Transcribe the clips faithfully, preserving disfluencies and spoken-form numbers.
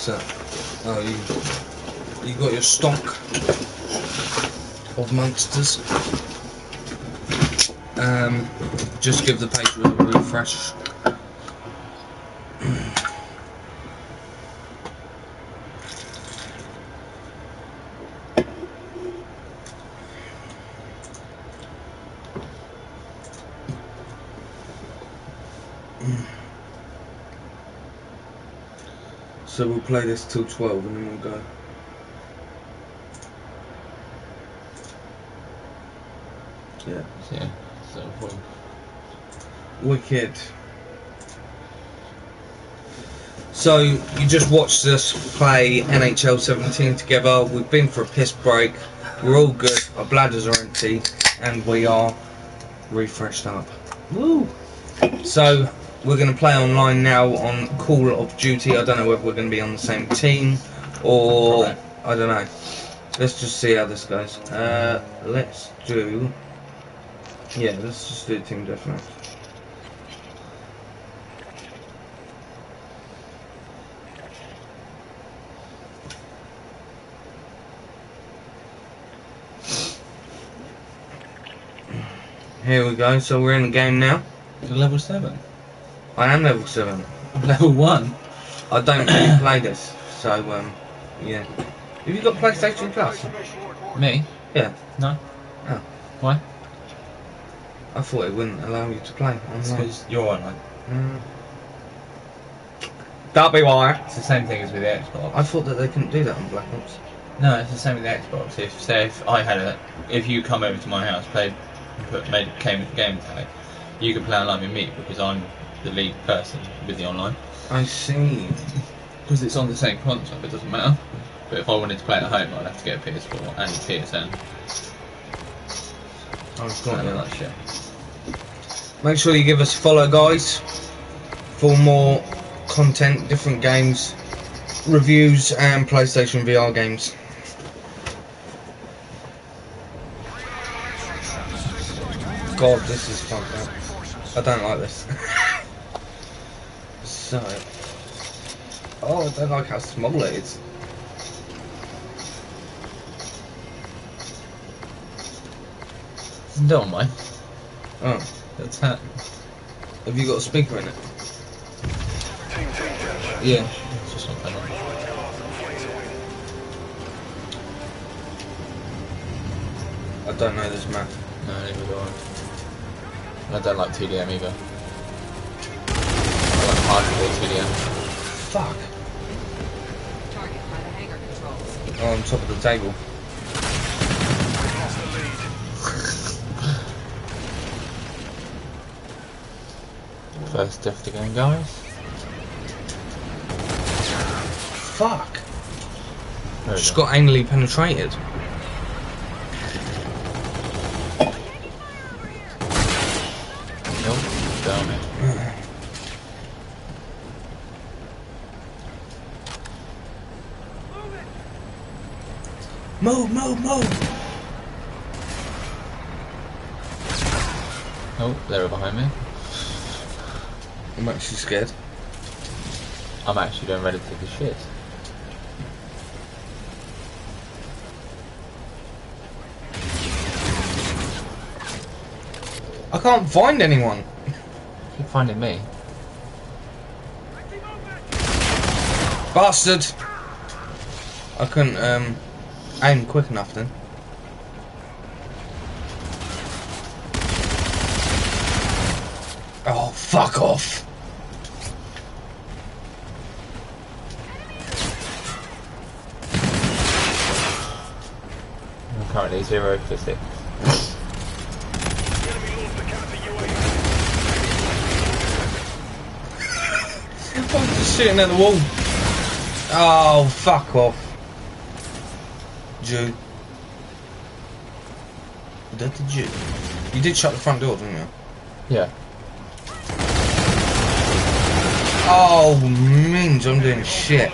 What's that? Oh, you, you got your stock of monsters. Um, just give the page a refresh. So we'll play this till twelve and then we'll go. Yeah. Yeah. So well. Wicked. So you just watched us play N H L seventeen together. We've been for a piss break. We're all good. Our bladders are empty, and we are refreshed up. Woo! So we're going to play online now on Call of Duty. I don't know whether we're going to be on the same team or Probably. I don't know. Let's just see how this goes. Uh, let's do. Yeah, let's just do team deathmatch. Here we go. So we're in the game now. You're level seven. I am level seven. Level one. I don't really play this, so um, yeah. Have you got PlayStation Plus? Me? Yeah. No. Oh. Why? I thought it wouldn't allow you to play It's online. because you're online. Mm. That'll be why. It's the same thing as with the Xbox. I thought that they couldn't do that on Black Ops. No, it's the same with the Xbox. If say if I had a, if you come over to my house, played, put made a game game tag, you could play online with me because I'm the lead person with the online. I see. Because it's on the same console, it doesn't matter. But if I wanted to play at home, I'd have to get a P S four and a P S N. I've got And all that. that shit. Make sure you give us a follow, guys, for more content, different games, reviews, and PlayStation V R games. God, this is fucked up. I don't like this. So, oh, I don't like how small it is. Don't mind. Oh, That's that. have you got a speaker in it? Yeah. It's just not that much. I don't know this map. No, neither do I. I don't like T D M either. I like hardcore T D M. Fuck. Target by the hangar controls. Oh, on top of the table. First death again, guys. Fuck. There we Just go. got anally penetrated. Nope. Damn it. Move, move, move! Oh, they're behind me. I'm actually scared. I'm actually doing ready to take a shit. I can't find anyone. Keep finding me. Bastard! I couldn't um, aim quick enough then. Oh, fuck off! I'm currently zero for six. I'm just shooting at the wall. Oh, fuck off. Jew. That the Jew. You did shut the front door, didn't you? Yeah. Oh, means I'm doing shit.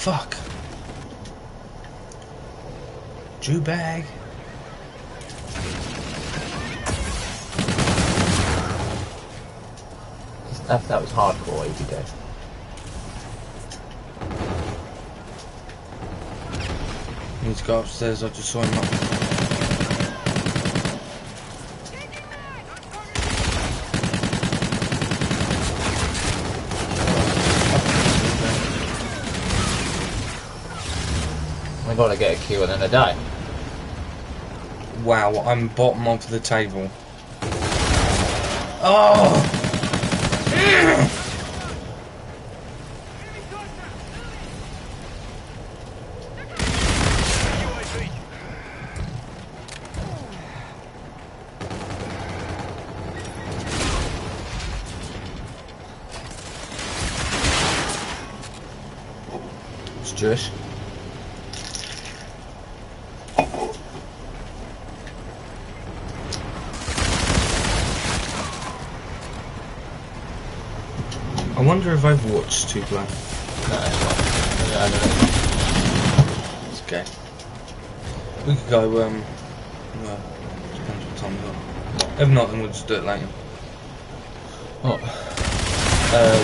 fuck. Jew bag. That, that was hardcore A B day. Need to go upstairs, I just saw him up. I gotta get a kill and then I die. Wow, I'm bottom of the table. Oh! It's Jewish. I wonder if Overwatch two player. No, I don't know. It's okay. We could go, um, well, depends what time we got. If not, then we'll just do it later. What? Uh,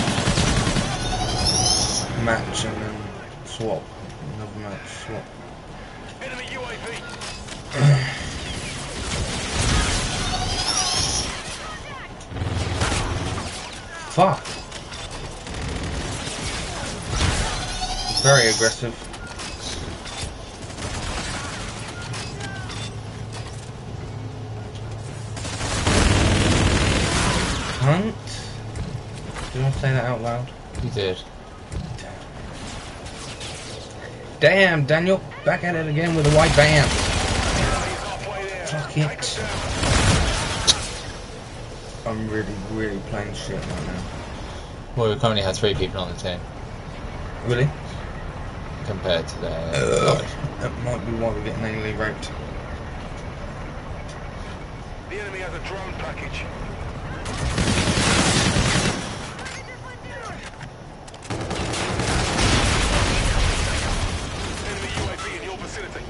one match and then swap. Another match, swap. Enemy U A V. Fuck! Very aggressive. Hunt? Did I say that out loud? You did. Damn, Daniel, back at it again with a white band. Fuck it. I'm really, really playing shit right now. Well, we currently had three people on the team Really? compared to their. Uh, that might be why we're getting anally raped. The enemy has a drone package. Enemy U A V in your vicinity.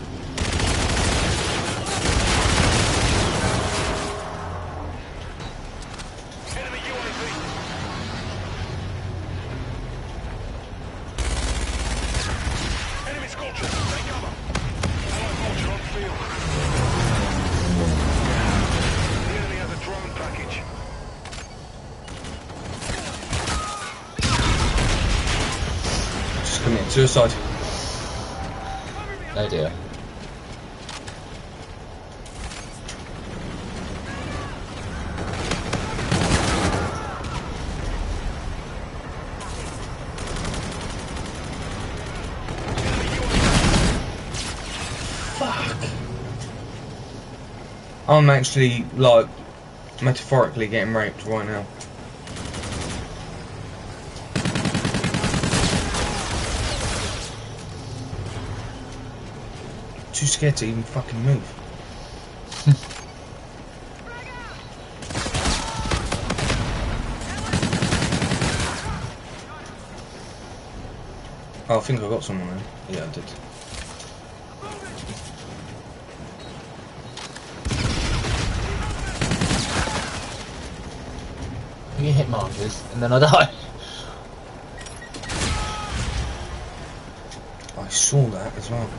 Enemy U A V. Enemy Scorcher, take cover. Allied Vulture on field. The enemy has a drone package. Just commit suicide. Oh dear. Fuck. I'm actually, like, metaphorically getting raped right now. Too scared to even fucking move. Oh, I think I got someone then. Yeah, I did. You hit markers and then I die. I saw that as well.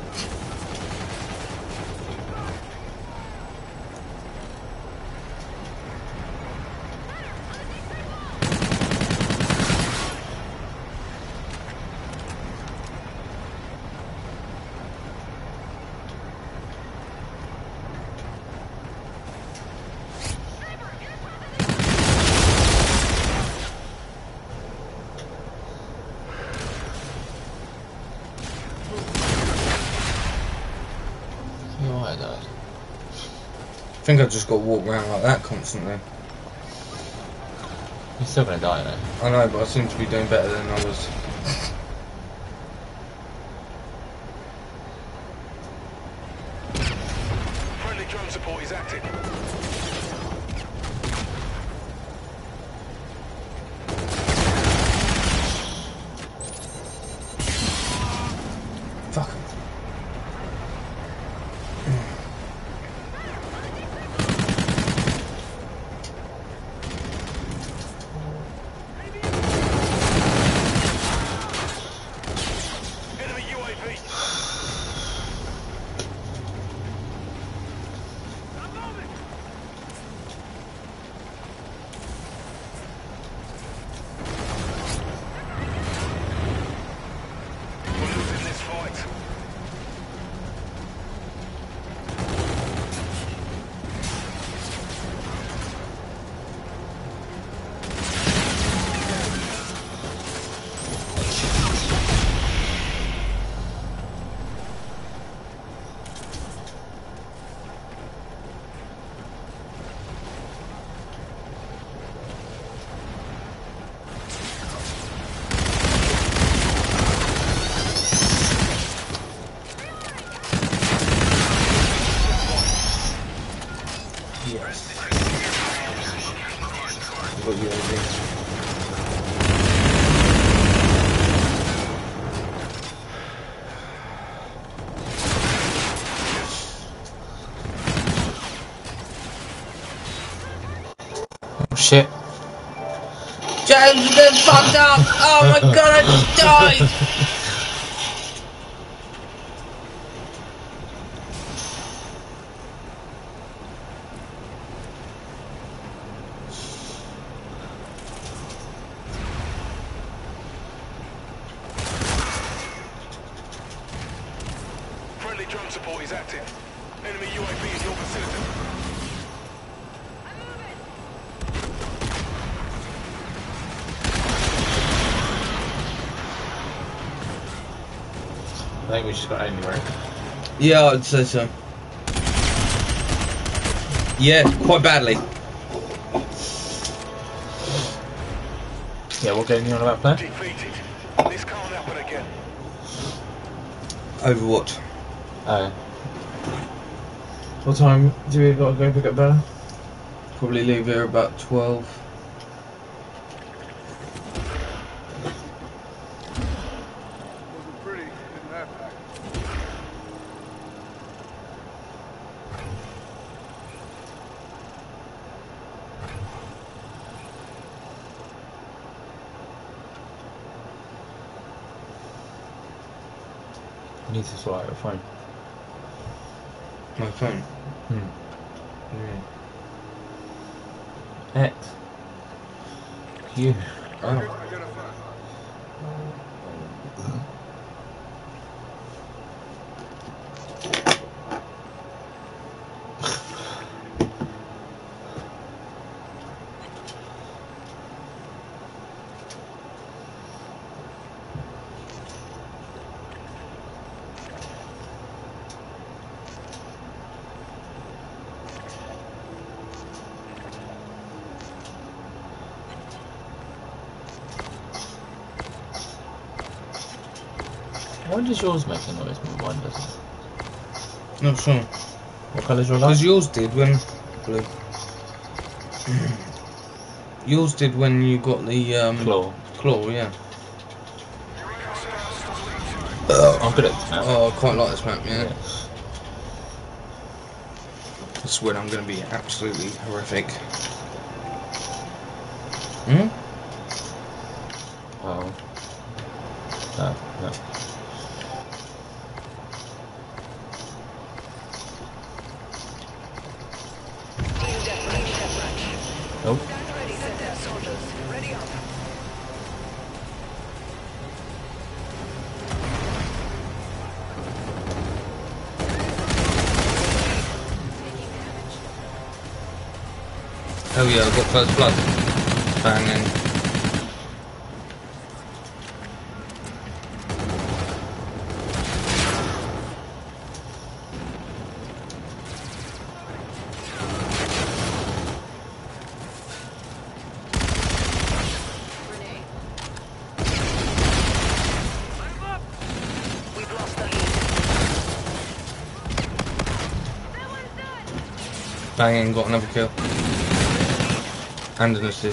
You know why I died? I think I just got to walk around like that constantly. You're still gonna die though. I know, but I seem to be doing better than I was. Friendly drone support is active. Fuck. Enemy U A V. We're losing this fight. Yes. Got U A V. Oh shit. James, you getting fucked up! Oh my god, I just died! Friendly drone support is active. Enemy U A V in your vicinity. I think we just got Amy, right? Yeah, I'd say so. Yeah, quite badly. Yeah, what game are you on about playing? Defeated. This can't happen again. Overwatch. Oh. What time do we got to go pick up Bella? Probably leave here about twelve. Wasn't pretty in that pack. You need to sort out your phone. My phone. Hmm. X. Q. Oh. Why does yours make a noise but mine doesn't? Not sure. What colour's your light? Because yours did when... Blue. Yours did when you got the... Um, Claw. Claw, yeah. I'm good at this now. Oh, I quite like this map, yeah. Yeah. This is when I'm going to be absolutely horrific. Hmm? Oh. No, no. Nope. Oh yeah, I've got first blood. Banging. Banging, got another kill. And an assist.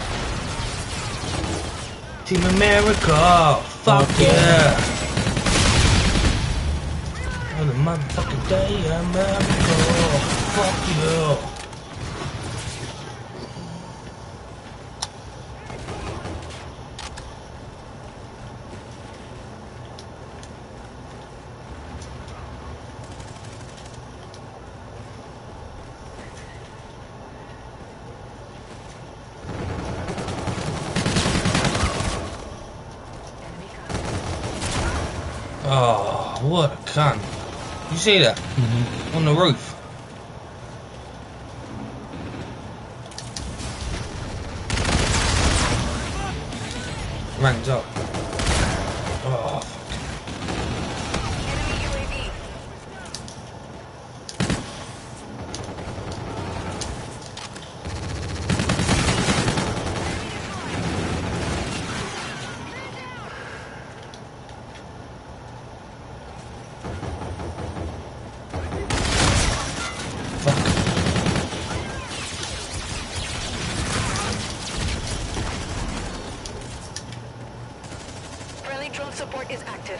Team America! Fuck yeah! motherfucking day, America. Fuck you. Oh, what a cunt. You see that? Mm-hmm. On the roof. Ranked up. Oh, fuck. Enemy U A V. Friendly drone support is active.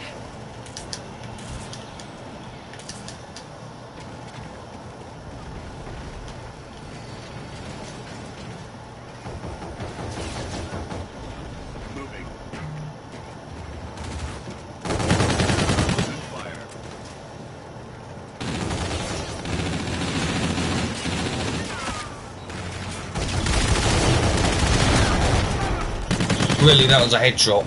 Moving. Fire. Really, that was a headshot.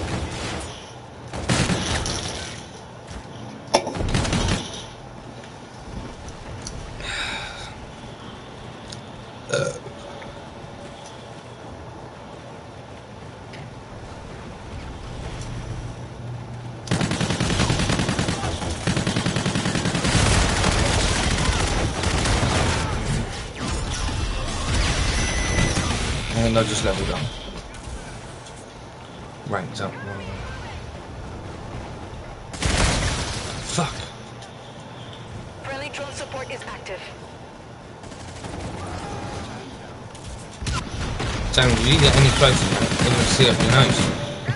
And I just leveled up. Ranked up. Fuck. Friendly drone support is active. Sam, did you get any closer? I'm gonna see up your nose.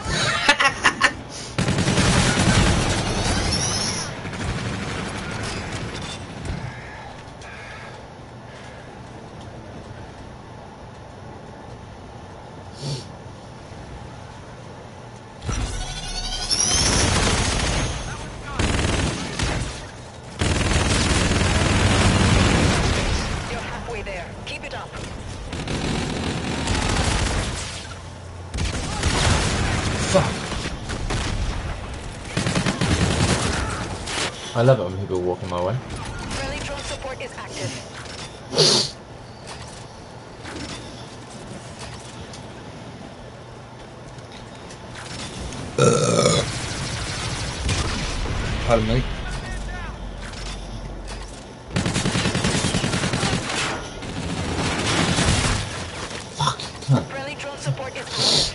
You're halfway there. Keep it up. Fuck. I love it when people walk in my way. Friendly drone support is active. Pardon me. Fuck, cunt. Friendly drone support is active.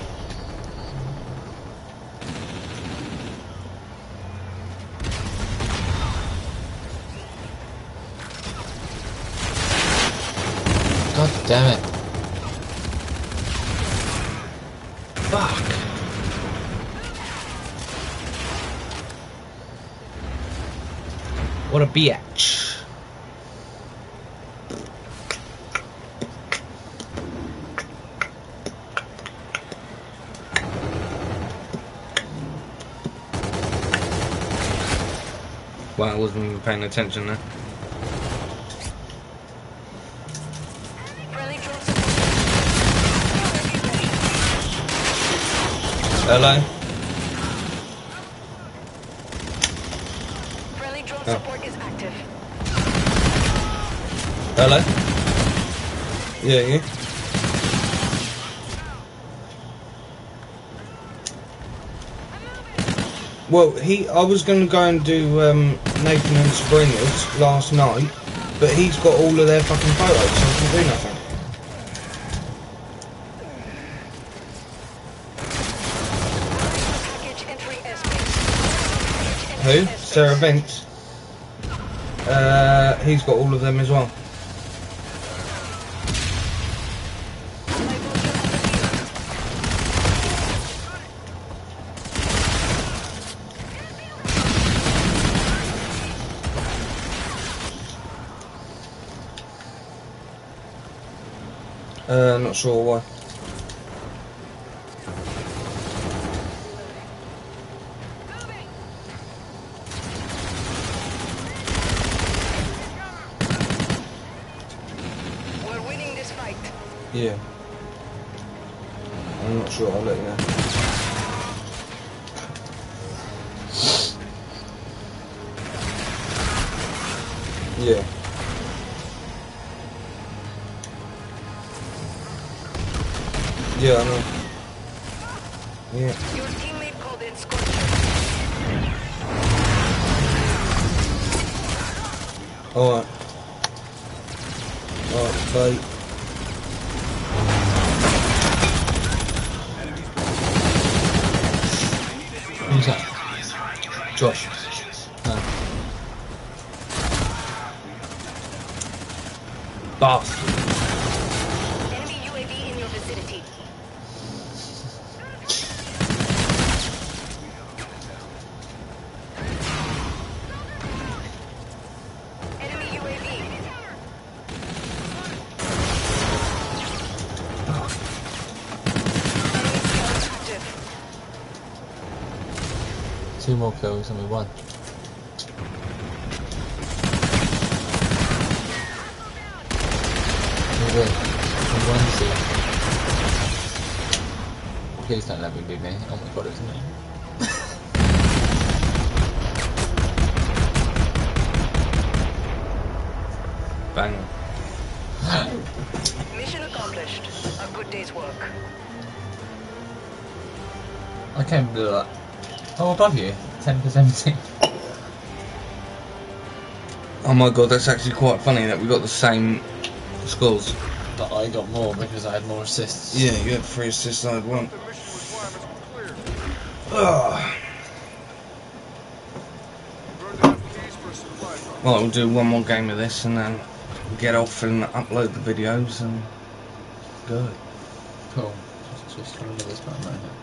God damn it. Fuck. What a bitch. Wow, I wasn't even paying attention there. Friendly drone support. Hello? Friendly drone Oh. support is active. Hello? Yeah, you? Well, he, I was going to go and do um, Nathan and Sabrina's last night, but he's got all of their fucking photos, so I can do nothing. Package entry airspace. Package Who? entry airspace. Sarah Vince? Uh, he's got all of them as well. Uh, not sure why. We're winning this fight. Yeah. I'm not sure, I'll let you know. Yeah. Yeah, I know. Yeah. Your teammate called in Scorcher. Alright. Alright, bye. Who's that? Josh. Oh. Bath. Enemy U A V in your vicinity. Enemy U A V. Enemy scout active. Two more kills and we won. We win. We won the scene. Please don't let me be me. Oh my god, it's me. Bang. Mission accomplished. A good day's work. I came to that. Oh, above you. ten for seventeen. Oh my god, that's actually quite funny that we got the same scores. But I got more because I had more assists. Yeah, you had three assists, I had one. Ugh. Well, we'll do one more game of this and then get off and upload the videos and go. Cool. Just, just remember this button right here.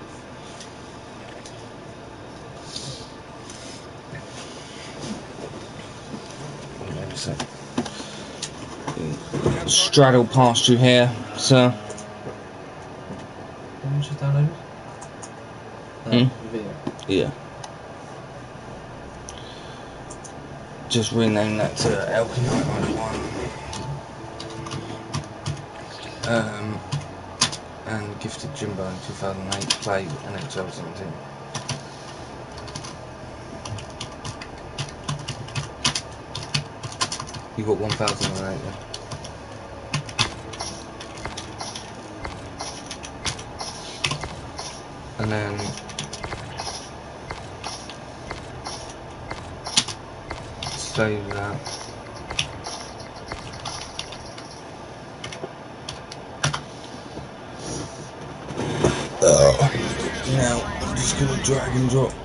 Wait a sec. Straddle past you here, sir. What was you downloaded? Hmm? Video. Yeah. Just rename that to Elkie nine ninety-one. Um, and Gifted Jimbo in two thousand eight, play N H L seventeen. You got one thousand eight, yeah? And then save that. Oh. Now I'm just gonna drag and drop.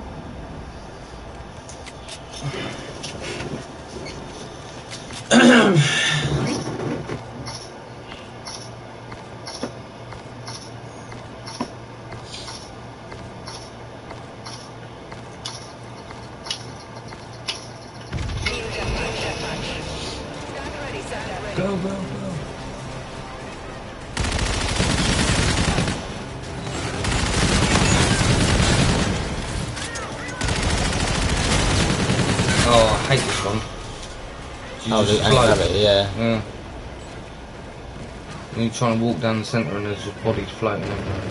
Go, go, go. Oh, I hate this one. You Oh, just the float. have it, yeah. Yeah. And you're trying to walk down the centre and there's just bodies floating everywhere.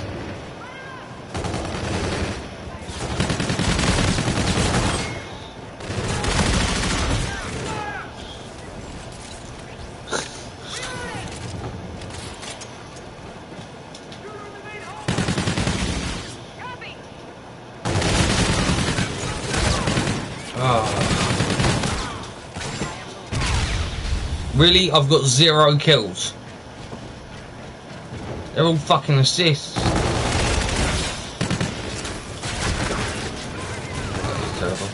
Oh. Really? I've got zero kills. They're all fucking assists. That is terrible.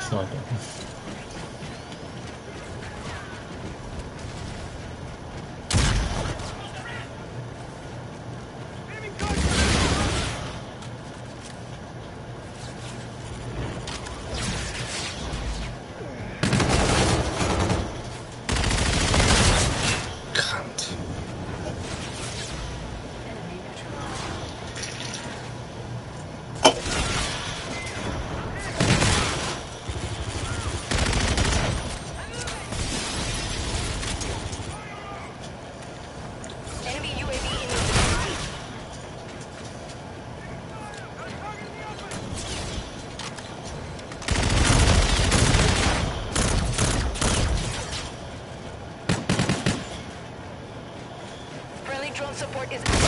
Sniper. Drone support is active.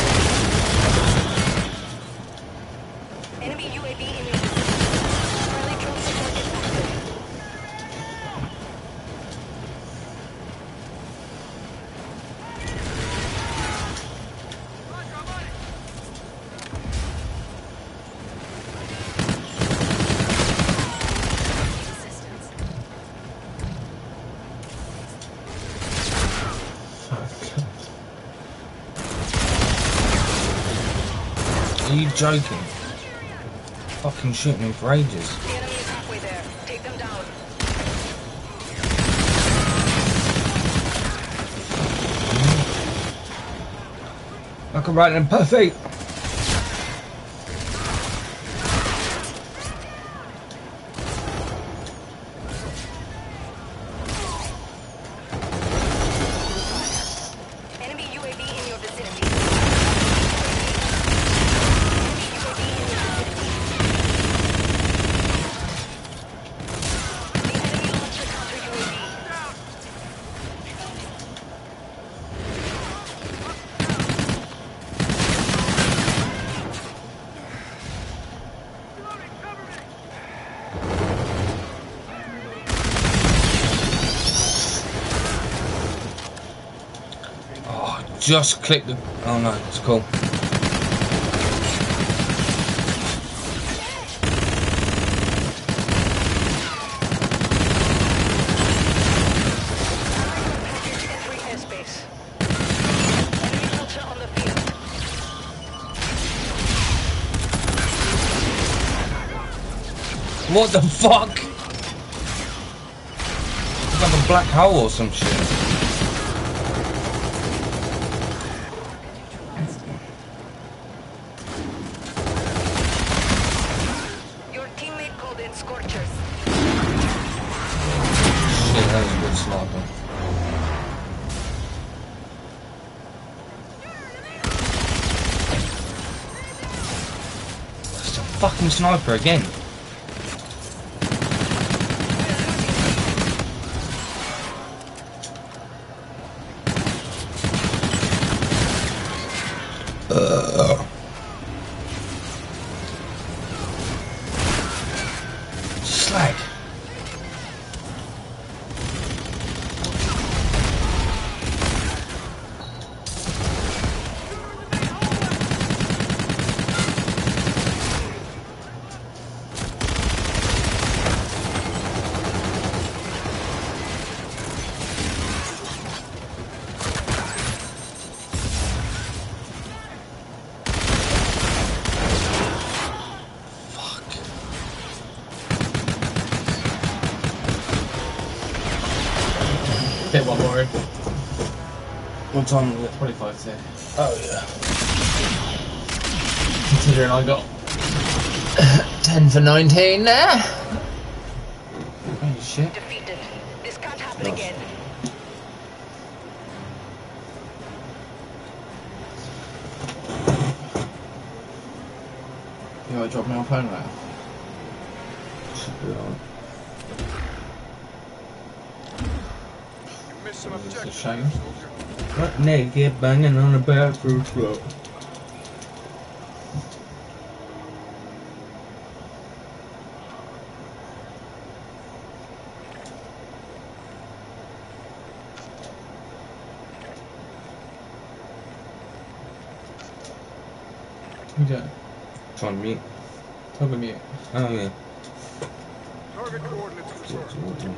Enemy U A V in your friendly drone support is active. Are you joking? Fucking shooting me for ages. The enemy is halfway there. Take them down. Like a right and perfect. Enemy U A V in your vicinity. Just click the. Oh no, it's cool. Entering airspace. Enemy culture on the field. What the fuck? It's like a black hole or some shit. Scorchers. Shit, that was a good sniper. It's a fucking sniper again. Uh. Slag. Hit one more. What time is it? twenty-five to. Oh yeah. Considering I got ten for nineteen there. Holy shit. Defeated. This can't happen Nice. again. Yeah, I dropped my phone out. Should be alright. Missed some It's a objectives, shame. soldier. Right naked banging on a bathroom floor. Who's that? It's on mute. Tell me mute. Oh yeah. Target coordinates confirmed.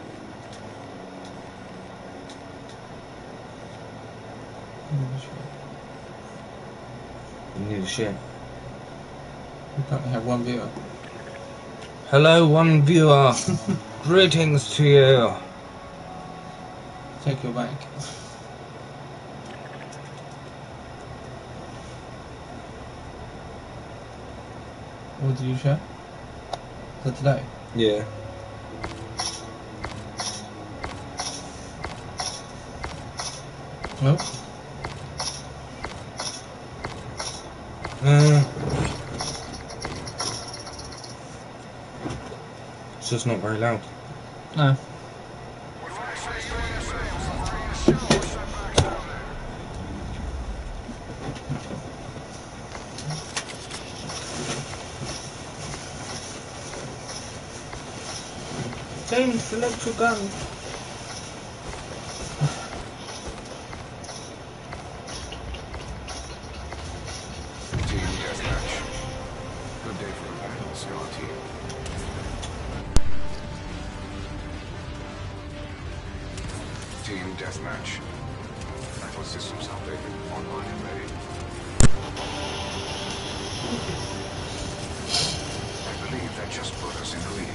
You need a share. We currently have one viewer. Hello, one viewer. Greetings to you. Take your bank. What did you share? Is that today? Yeah. Nope. Uh, it's just not very loud. No. James, select your gun. Team deathmatch. Good day for the battle, Star Team. Team deathmatch. Battle systems updated, online and ready. I believe that just put us in the lead.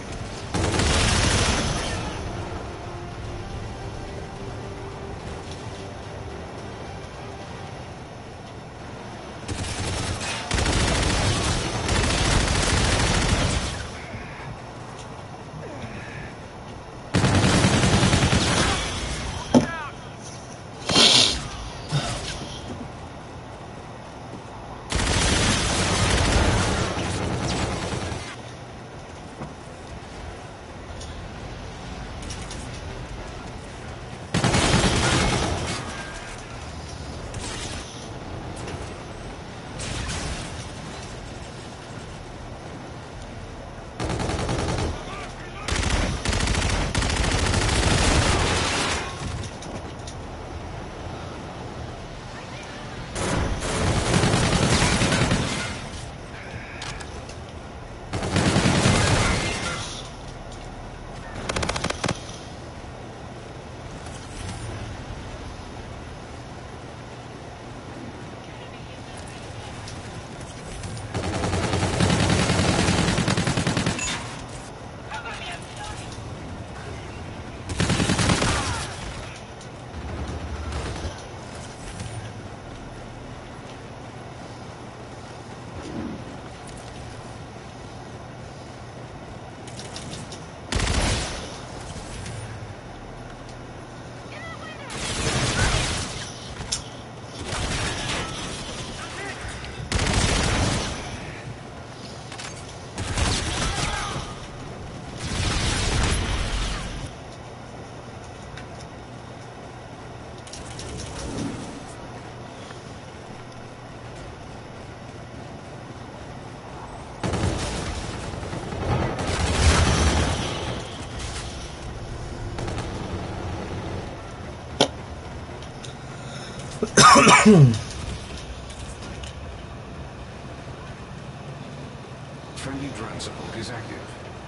Friendly drone support is active.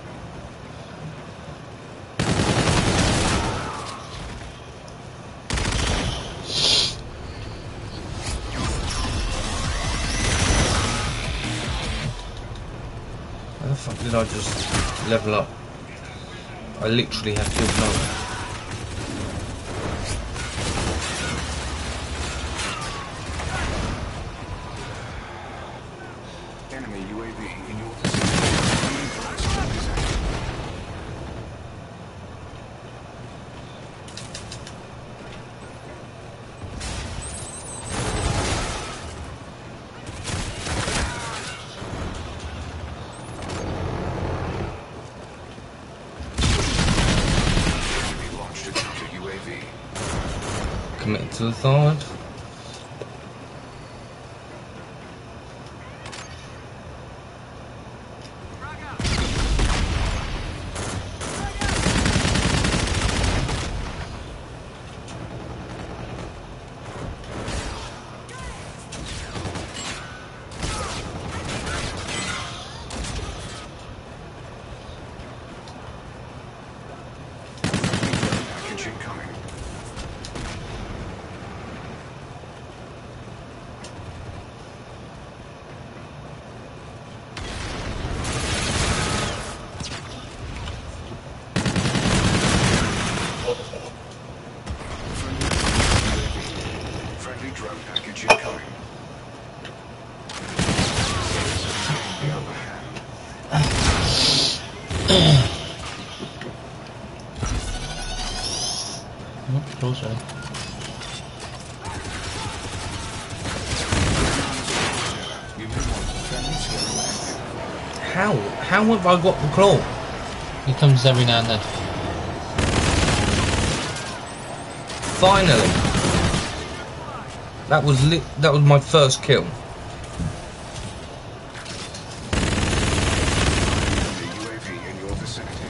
How the fuck did I just level up? I literally have killed no one. Enemy U A V in your vicinity. Friendly drone support is active. Enemy launched a counter U A V. Committed to the side. Oh, closer. You may want to friendly skill. How? How have I got the claw? He comes every now and then. Finally. That was li that was my first kill. The U A V in your vicinity.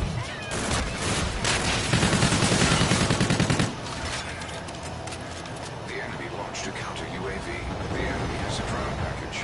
The enemy launched a counter U A V. The enemy has a drone package.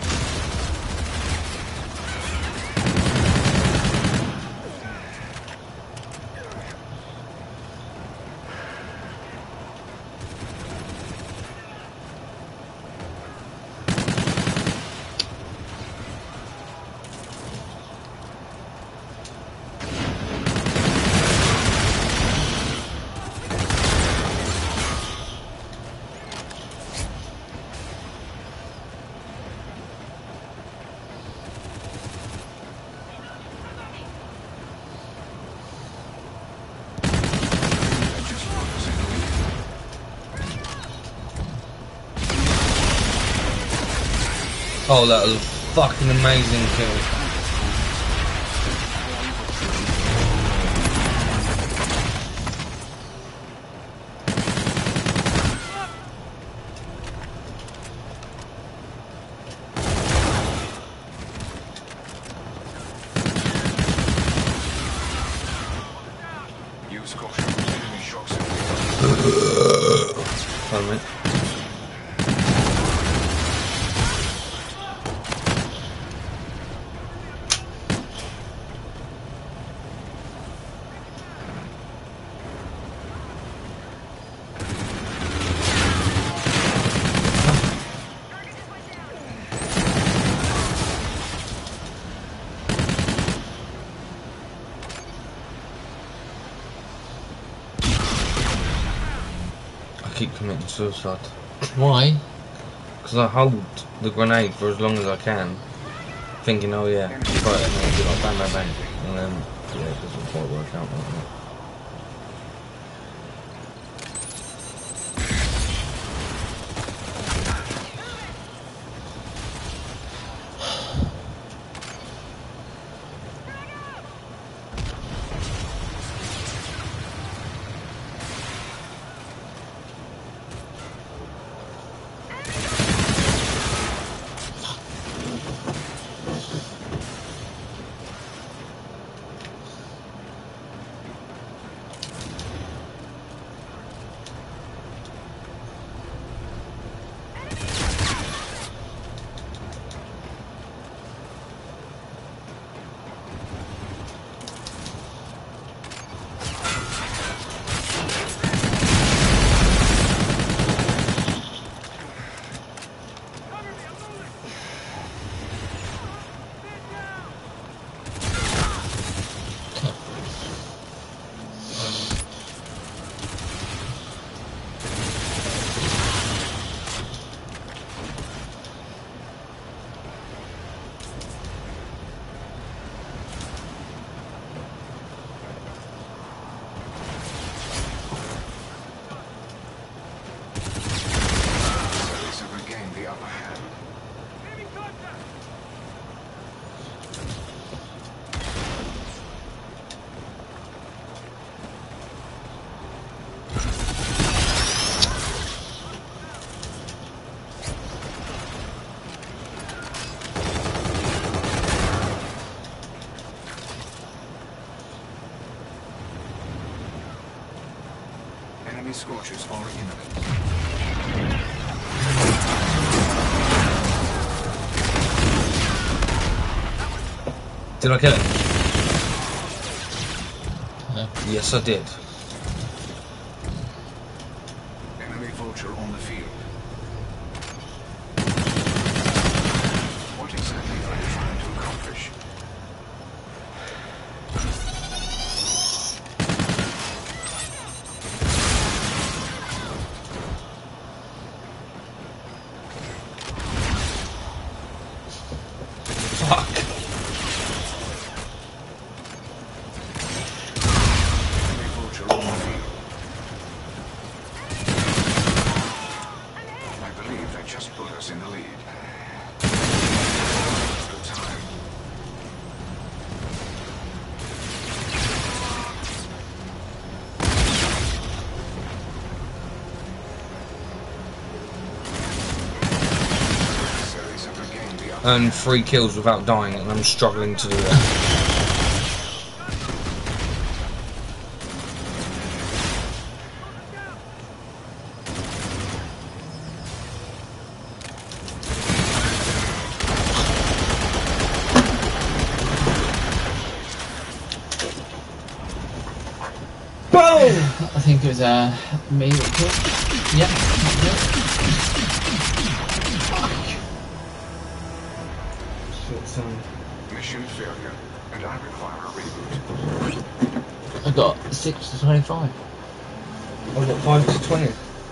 Oh, that was a fucking amazing kill. Use caution. Enemy shock signal. Pardon me. I keep committing suicide. Why? Because I hold the grenade for as long as I can, thinking, oh yeah, right, and then it'll be like bang, bang, bang, and then, yeah, it doesn't quite work out like that. Enemy scorches are imminent. Did I kill it? No. Yes, I did. Enemy vulture on the field. What exactly are you trying to accomplish? Fuck. earn three kills without dying, and I'm struggling to do that. I think it was uh, me that killed. Yeah, Shit, son. Mission failure, and I require a reboot. I got six to twenty-five. I got five to twenty.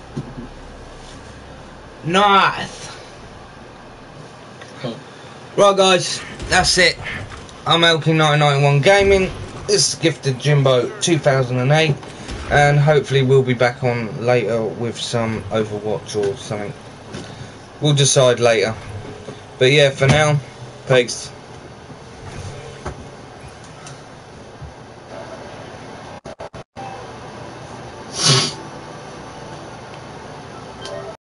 Nice. Cool. Right, guys, that's it. I'm Elkie nineteen ninety-one Gaming. This is Gifted Jimbo two thousand eight, and hopefully we'll be back on later with some Overwatch or something. We'll decide later. But yeah, for now, peace.